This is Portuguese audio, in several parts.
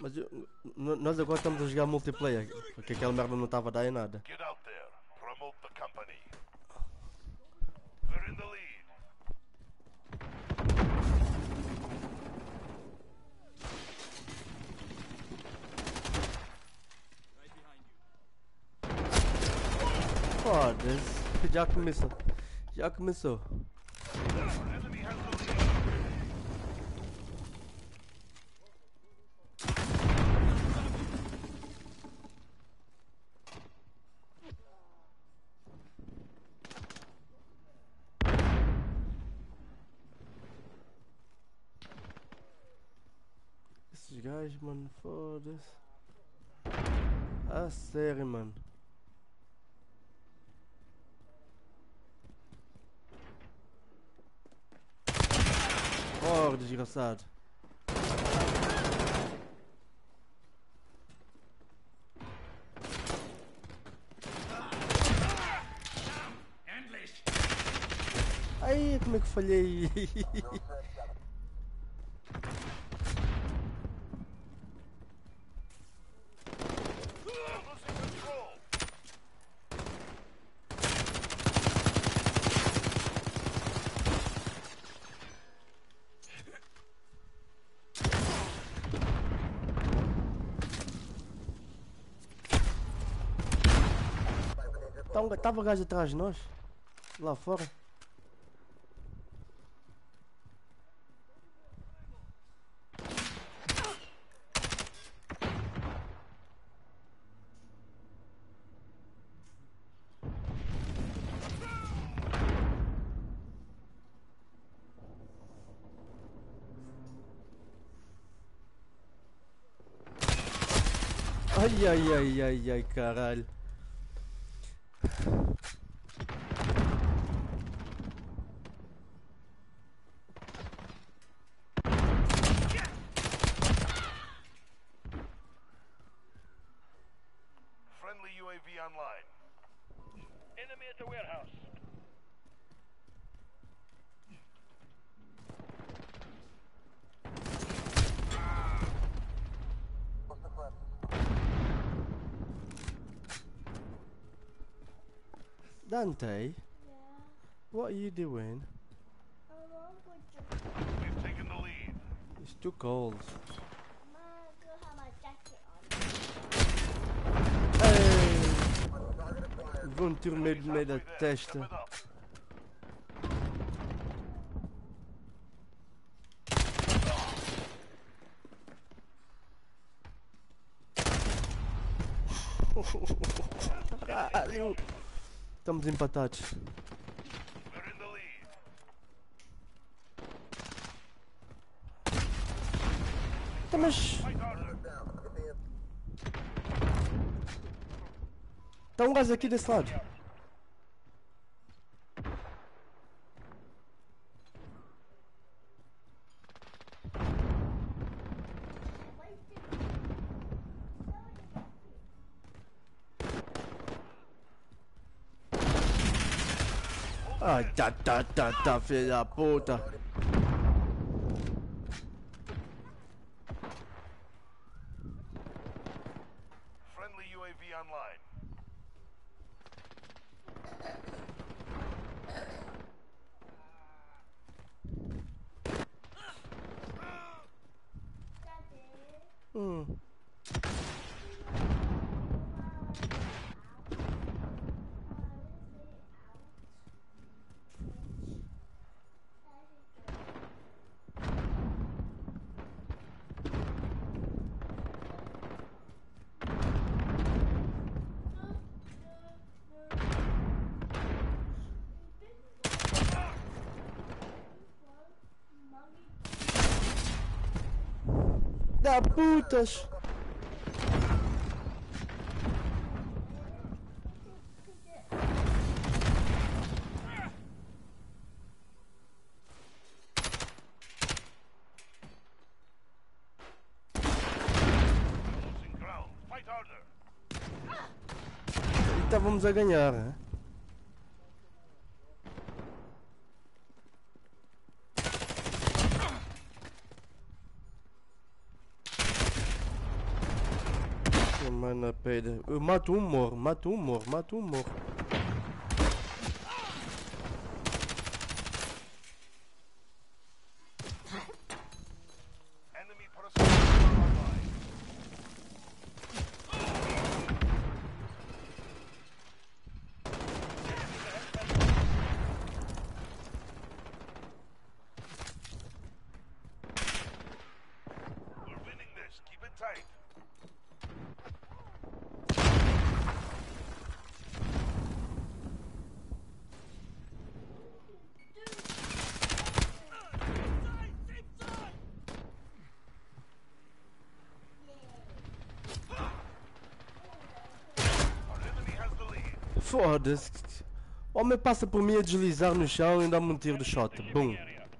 Mas nós agora estamos a jogar multiplayer, porque aquela merda não estava a dar em nada. Get out there. Promote the company. We're in the lead. Foda-se. Já começou. Já começou. Our enemy has the lead. Esses gajos, mano, foda-se. A sério, mano. Oh, desgraçado. Ai, como é que falhei? Losing control. Tava gajo atrás de nós. Lá fora. Ai, ai, ai, ai, ai, caralho. Friendly UAV online. Enemy at the warehouse. Dante, Yeah, what are you doing? I love what you We've taken the lead. It's too cold. Ma, do have a jacket on. Ei! Levou um tiro meio da Halfway there. Step testa. it up. Caralho! Estamos empatados. We're in the lead. Então, mas Fight harder. está um gajo aqui desse lado. Ai, tá, filha da puta. Friendly UAV online. Daddy. Hum. Da putas. Losing ground. Fight harder. E estávamos a ganhar, né? Mano, pera. Eu mato um, morro. Mato um, morro. Mato um, morro. Enemy personnel online. We're winning this. Keep it tight. Our enemy has the lead. Foda-se. O homem passa por mim a deslizar no chão e dá-me um tiro de shot. Bum.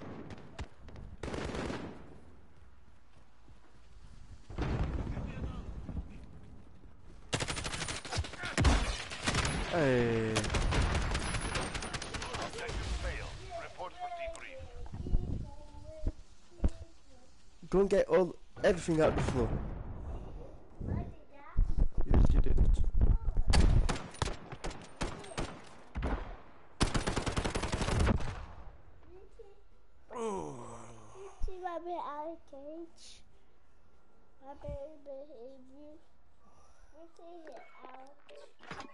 Ei. Objective failed. Report for debrief. Go and get everything out the floor. What is that? Yes, you did it. See rabbit out of cage. Rabbit behavior. We take it out.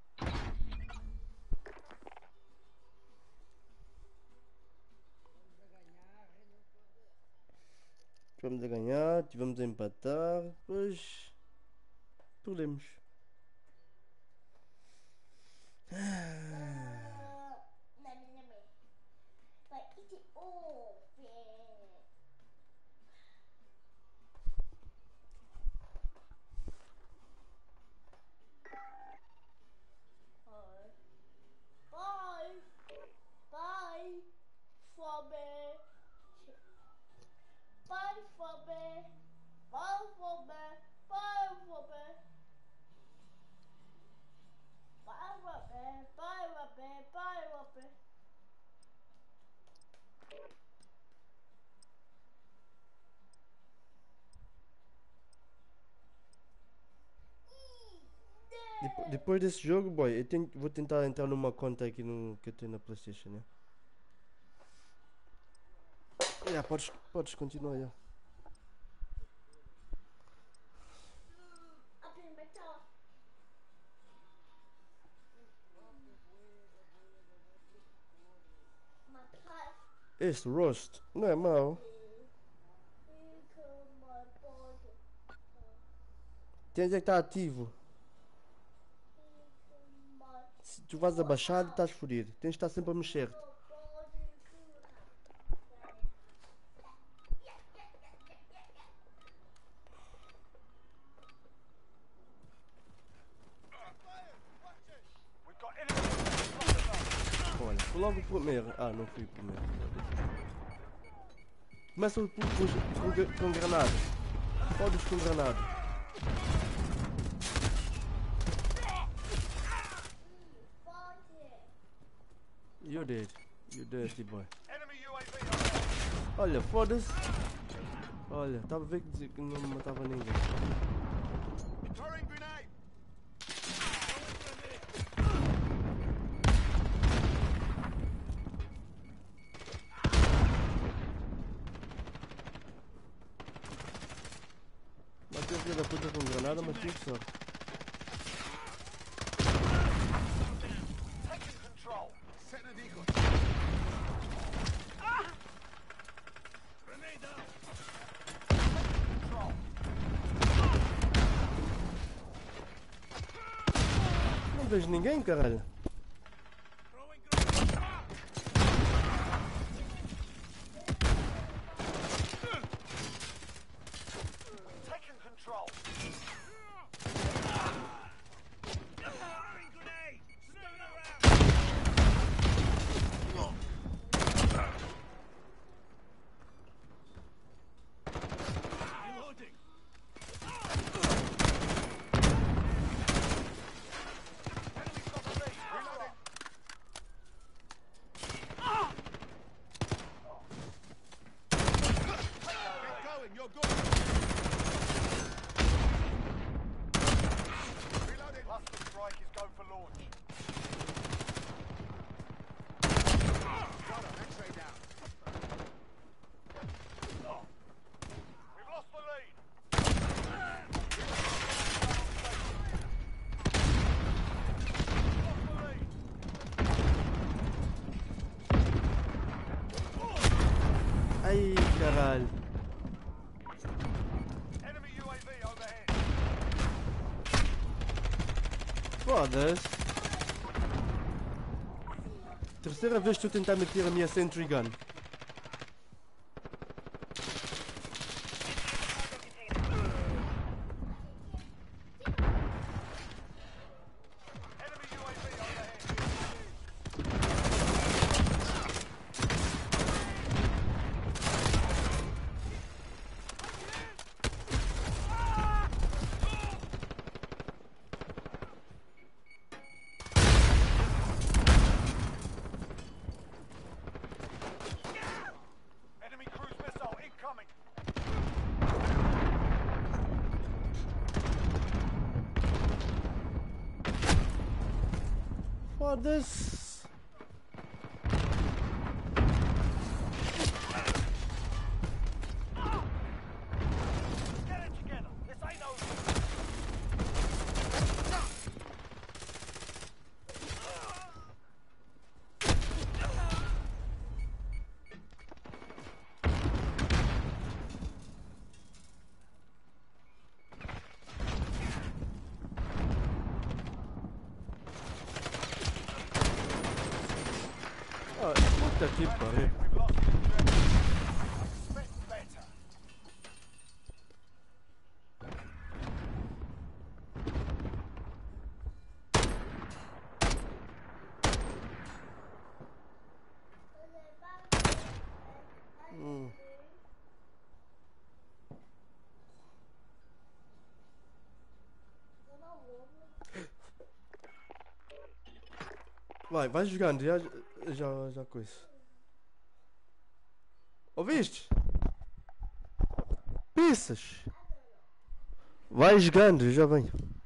Tivemos a ganhar, tivemos a empatar, depois perdemos. Nummy. But eat it all. Yeah. Bye. Bye. Bye. Bye, Bobby. Bye, Bobby. Bye, Bobby. Bye, Bobby. Bye, Bobby. Bye, Bobby. Depois desse jogo, boy, vou tentar entrar numa conta aqui que eu tenho na PlayStation, né? Yeah, podes continuar, yeah. Up in my top. My cat. Este roast não é mau. My body. Tens é que estar ativo. My Se tu vais abaixar, estás fodido. Tens de estar sempre a mexer. body. We've got enemy personnel. Olha, fui logo o primeiro. Ah, não fui o primeiro. Começa com granada. Podes com granada. Body. You did. You dirty boy. Enemy UAV online. Olha, foda-se. Olha, estava a ver que não matava ninguém. Throwing grenade. Matei o filho da puta com granada, mas tive sorte. Taking control. Grenade out. Control. Não vejo ninguém, caralho. Throwing grenade. Taking control. Throwing grenade. Snooping around. Reloading. Enemy's got the lead. Ai, caralho. Enemy UAV overhead. Foda-se. Terceira vez que estou a tentar meter a minha Sentry Gun. Enemy UAV overhead. Enemy cruise missile incoming. Foda-se. Get it together. This ain't over. Ah, puta que pariu. We've lost the objective. Expect better. Vai jogando, já coisa. Ouviste? Pisas. Vai jogando, já vem.